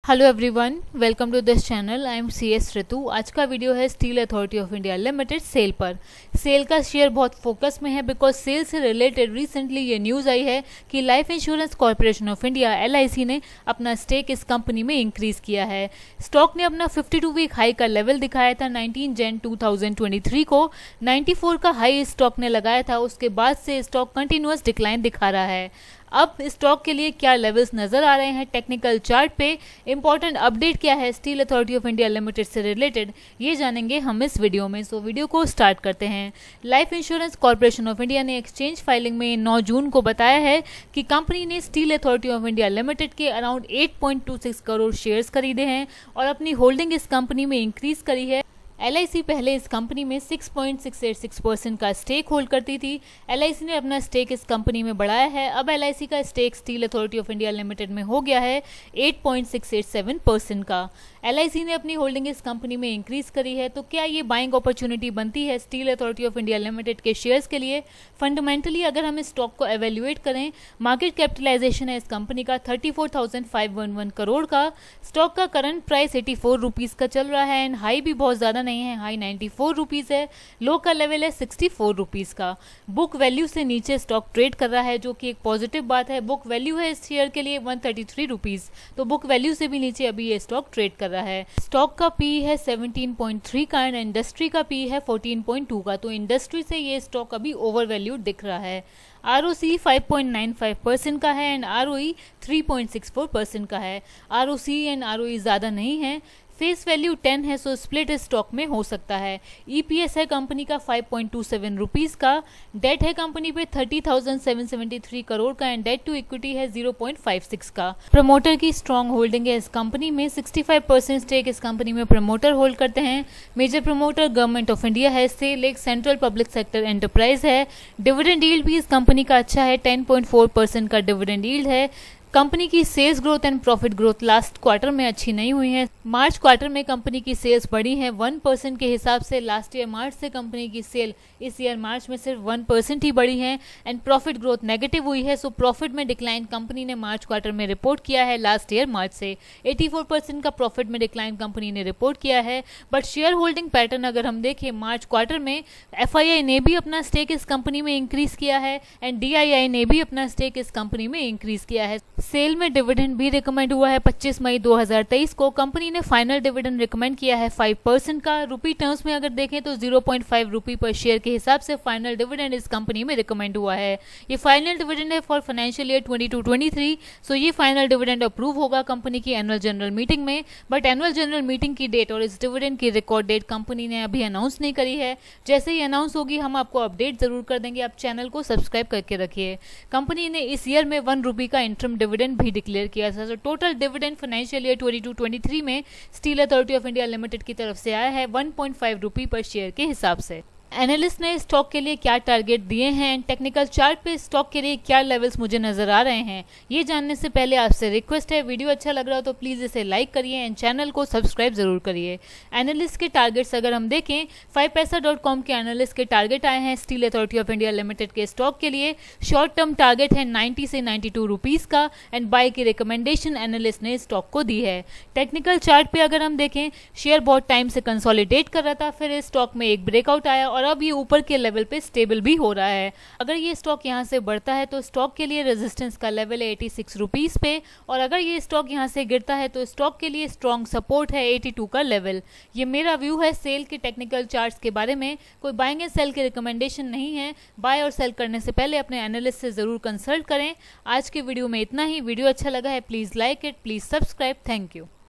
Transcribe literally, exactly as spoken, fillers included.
Hello everyone, welcome to this channel. I am C S Ritu. आज का video है Steel Authority of India Limited SAIL पर। SAIL का share बहुत focus में है बिकॉज सेल से रिलेटेड रिसेंटली ये न्यूज़ आई है कि Life Insurance Corporation of India L I C ने अपना स्टेक इस कंपनी में इंक्रीज किया है। स्टॉक ने अपना फिफ्टी टू वीक हाई का लेवल दिखाया था nineteen Jan two thousand twenty three को। नाइन्टी फोर का हाई स्टॉक ने लगाया था। उसके बाद से स्टॉक कंटिन्यूअस डिक्लाइन दिखा रहा है। अब स्टॉक के लिए क्या लेवल्स नजर आ रहे हैं टेक्निकल चार्ट पे, इंपॉर्टेंट अपडेट क्या है Steel Authority of India Limited से रिलेटेड, ये जानेंगे हम इस वीडियो में। सो वीडियो को स्टार्ट करते हैं। Life Insurance Corporation of India ने एक्सचेंज फाइलिंग में नौ जून को बताया है कि कंपनी ने Steel Authority of India Limited के around eight point two six crore shares खरीदे हैं और अपनी होल्डिंग इस कंपनी में इंक्रीज करी है। एल आई सी पहले इस कंपनी में six point six eight six percent का स्टेक होल्ड करती थी। एल आई सी ने अपना स्टेक इस कंपनी में बढ़ाया है। अब एल आई सी का stake Steel Authority of India Limited में हो गया है eight point six eight seven percent का। एल आई सी ने अपनी होल्डिंग इस कंपनी में इंक्रीज करी है। तो क्या ये बाइंग अपॉर्चुनिटी बनती है Steel Authority of India Limited के शेयर्स के लिए? फंडामेंटली अगर हम इस स्टॉक को एवेल्युएट करें, मार्केट कैपिटलाइजेशन है इस कंपनी का thirty four thousand five hundred one crore का। स्टॉक का current price eighty four rupees का चल रहा है एंड हाई भी बहुत ज्यादा नहीं है, हाई नाइन्टी फोर रुपीज है, लो का लेवल है सिक्सटी फोर रुपीज का। बुक वैल्यू से नीचे स्टॉक ट्रेड कर रहा है जो कि एक पॉजिटिव बात है। बुक वैल्यू है इस शेयर के लिए वन थर्टी थ्री रुपीज, तो बुक वैल्यू से भी नीचे अभी ये स्टॉक ट्रेड कर रहा है। स्टॉक का पी है सेवनटीन पॉइंट थ्री का एंड इंडस्ट्री का पी है फोर्टीन पॉइंट टू का, तो इंडस्ट्री से ये स्टॉक अभी ओवर वैल्यू दिख रहा है। R O C five point nine five percent का है and R O E three point six four percent का है। R O C and R O E ज़्यादा नहीं है। फेस वैल्यू टेन है, सो स्प्लिट इस स्टॉक में हो सकता है। ई पी एस है कंपनी का five point two seven rupees का। डेट है कंपनी पे thirty thousand seven seventy three crore का एंड डेट टू इक्विटी है जीरो पॉइंट फाइव सिक्स का। प्रमोटर की स्ट्रॉन्ग होल्डिंग है इस कंपनी में। सिक्सटी फाइव परसेंट स्टेक इस कंपनी में प्रमोटर होल्ड करते हैं। Major promoter Government of India है। सेल एक सेंट्रल पब्लिक सेक्टर एंटरप्राइज है। डिविडेंड यील्ड भी इस कंपनी का अच्छा है, टेन पॉइंट फोर परसेंट का डिविडेंड यील्ड है। कंपनी की sales growth and profit growth last quarter में अच्छी नहीं हुई है। मार्च क्वार्टर में कंपनी की सेल्स बढ़ी है वन परसेंट के हिसाब से। लास्ट ईयर मार्च से कंपनी की सेल इस ईयर मार्च में सिर्फ वन परसेंट ही बढ़ी है एंड प्रॉफिट ग्रोथ नेगेटिव हुई है। सो प्रॉफिट में डिक्लाइन कंपनी ने मार्च क्वार्टर में रिपोर्ट किया है लास्ट ईयर मार्च से। एटी फोर परसेंट का प्रॉफिट में डिक्लाइन कंपनी ने रिपोर्ट किया है। बट शेयर होल्डिंग पैटर्न अगर हम देखें, मार्च क्वार्टर में एफ आई आई ने भी अपना स्टेक इस कंपनी में इंक्रीज किया है एंड डी आई आई ने भी अपना स्टेक इस कंपनी में इंक्रीज किया है। सेल में डिविडेंड भी रिकमेंड हुआ है पच्चीस मई दो हज़ार तेईस को। कंपनी ने फाइनल डिविडेंड रिकमेंड किया है फाइव परसेंट का। रुपी टर्म्स में अगर देखें तो जीरो पॉइंट फाइव रुपी पर शेयर के हिसाब से फाइनल डिविडेंड इस कंपनी में रिकमेंड हुआ है। ये फाइनल डिविडेंड है for financial year twenty two twenty three. So ये फाइनल डिविडेंड अप्रूव होगा कंपनी की एनुअल जनरल मीटिंग में। बट एनुअल जनरल मीटिंग की डेट और इस डिविडेंड की रिकॉर्ड डेट कंपनी ने अभी अनाउंस नहीं करी है। जैसे ही अनाउंस होगी हम आपको अपडेट जरूर कर देंगे। आप चैनल को सब्सक्राइब करके रखिए। कंपनी ने इस ईयर में वन रुपी का इंटरम डिविडेंड भी डिक्लेयर किया था। तो total dividend financial year twenty two twenty three में Steel Authority of India Limited की तरफ से आया है वन पॉइंट फाइव रुपी पर शेयर के हिसाब से। एनालिस्ट ने स्टॉक के लिए क्या टारगेट दिए हैं एंड टेक्निकल चार्ट पे स्टॉक के लिए क्या लेवल्स मुझे नजर आ रहे हैं, ये जानने से पहले आपसे रिक्वेस्ट है, वीडियो अच्छा लग रहा हो तो प्लीज इसे लाइक करिए एंड चैनल को सब्सक्राइब जरूर करिए। एनालिस्ट के टारगेट्स अगर हम देखें, फाइव पैसा डॉट कॉम के एनालिस्ट के टारगेट आए हैं Steel Authority of India Limited के स्टॉक के लिए। शॉर्ट टर्म टारगेट है नाइन्टी से नाइन्टी टू रुपीज का एंड बाय की रिकमेंडेशन एनालिस्ट ने स्टॉक को दी है। टेक्निकल चार्ट पे अगर हम देखें, शेयर बहुत टाइम से कंसोलिडेट कर रहा था, फिर इस स्टॉक में एक ब्रेकआउट आया और अब ये ऊपर के लेवल पे स्टेबल भी हो रहा है। अगर ये स्टॉक यहाँ से बढ़ता है तो स्टॉक के लिए रेजिस्टेंस का लेवल है एटी सिक्स रुपीस पे और अगर ये स्टॉक यहाँ से गिरता है तो स्टॉक के लिए स्ट्रॉन्ग सपोर्ट है एटी टू का लेवल। ये मेरा व्यू है सेल के टेक्निकल चार्ट्स के बारे में। कोई बाइंग एंड सेल की रिकमेंडेशन नहीं है। बाय और सेल करने से पहले अपने एनालिस्ट से जरूर कंसल्ट करें। आज के वीडियो में इतना ही। वीडियो अच्छा लगा है please like it, please subscribe. Thank you.